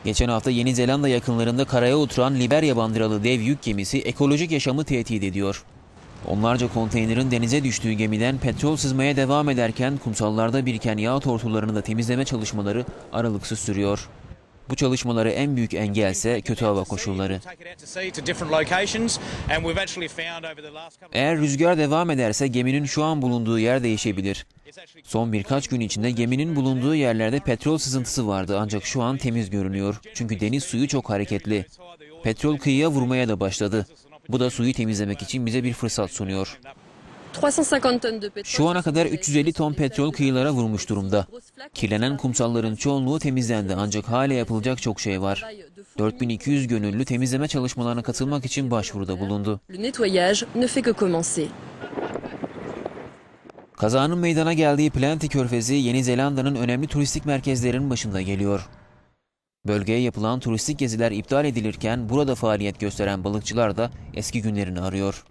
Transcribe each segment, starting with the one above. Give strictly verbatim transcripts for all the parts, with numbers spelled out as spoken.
Geçen hafta Yeni Zelanda yakınlarında karaya oturan Liberya bandıralı dev yük gemisi ekolojik yaşamı tehdit ediyor. Onlarca konteynerin denize düştüğü gemiden petrol sızmaya devam ederken kumsallarda biriken yağ tortularını da temizleme çalışmaları aralıksız sürüyor. Bu çalışmalara en büyük engelse kötü hava koşulları. Eğer rüzgar devam ederse geminin şu an bulunduğu yer değişebilir. Son birkaç gün içinde geminin bulunduğu yerlerde petrol sızıntısı vardı ancak şu an temiz görünüyor. Çünkü deniz suyu çok hareketli. Petrol kıyıya vurmaya da başladı. Bu da suyu temizlemek için bize bir fırsat sunuyor. Şu ana kadar üç yüz elli ton petrol kıyılara vurmuş durumda. Kirlenen kumsalların çoğunluğu temizlendi ancak hala yapılacak çok şey var. dört bin iki yüz gönüllü temizleme çalışmalarına katılmak için başvuruda bulundu. Kazanın meydana geldiği Plenty Körfezi, Yeni Zelanda'nın önemli turistik merkezlerinin başında geliyor. Bölgeye yapılan turistik geziler iptal edilirken burada faaliyet gösteren balıkçılar da eski günlerini arıyor.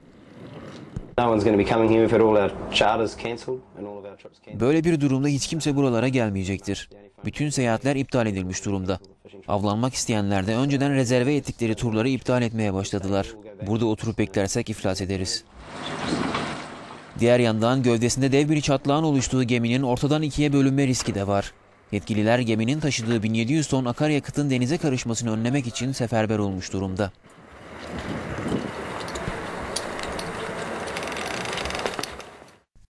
Böyle bir durumda hiç kimse buralara gelmeyecektir. Bütün seyahatler iptal edilmiş durumda. Avlanmak isteyenler de önceden rezerve ettikleri turları iptal etmeye başladılar. Burada oturup beklersek iflas ederiz. Diğer yandan gövdesinde dev bir çatlağın oluştuğu geminin ortadan ikiye bölünme riski de var. Yetkililer geminin taşıdığı bin yedi yüz ton akaryakıtın denize karışmasını önlemek için seferber olmuş durumda.